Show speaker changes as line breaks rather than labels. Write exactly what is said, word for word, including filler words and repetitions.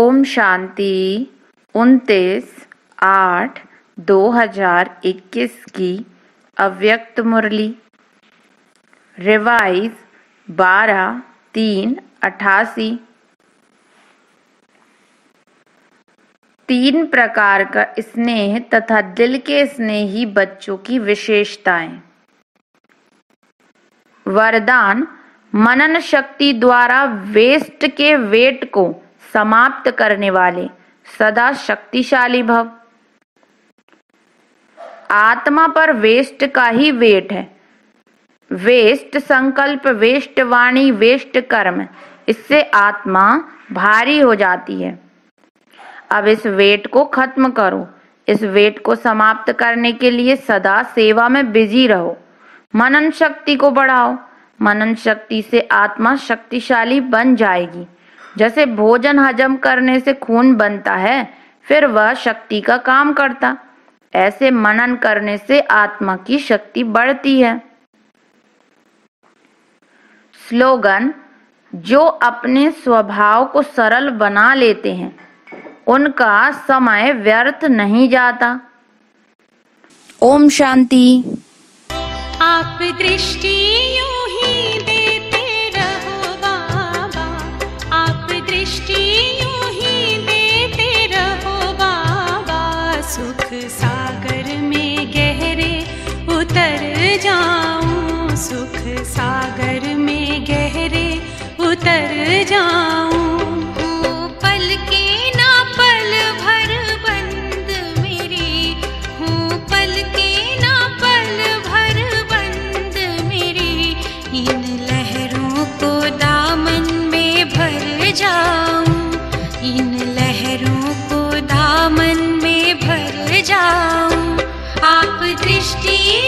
ओम शांति। उनतीस आठ दो हजार इक्कीस की अव्यक्त मुरली। रिवाइज बारह तीन अठासी। तीन प्रकार का स्नेह तथा दिल के स्नेही बच्चों की विशेषताएं। वरदान: मनन शक्ति द्वारा वेस्ट के वेट को समाप्त करने वाले सदा शक्तिशाली भव। आत्मा पर वेस्ट का ही वेट है। वेस्ट संकल्प, वेस्ट वाणी, वेस्ट कर्म, इससे आत्मा भारी हो जाती है। अब इस वेट को खत्म करो। इस वेट को समाप्त करने के लिए सदा सेवा में बिजी रहो। मनन शक्ति को बढ़ाओ। मनन शक्ति से आत्मा शक्तिशाली बन जाएगी। जैसे भोजन हजम करने से खून बनता है, फिर वह शक्ति का काम करता, ऐसे मनन करने से आत्मा की शक्ति बढ़ती है। स्लोगन: जो अपने स्वभाव को सरल बना लेते हैं, उनका समय व्यर्थ नहीं जाता। ओम शांति।
आप दृष्टि यूं ही देते रहो बाबा, आप दृष्टि यूं ही देते रहो बाबा। सुख सागर में गहरे उतर जाऊं, सुख सागर में गहरे उतर जाऊं। हूँ पल के ना पल भर बंद मेरी, हूँ पल के ना पल भर बंद मेरी। इन लहरों को दामन में भर जाऊं, इन लहरों को दामन में भर जाऊं। आप दृष्टि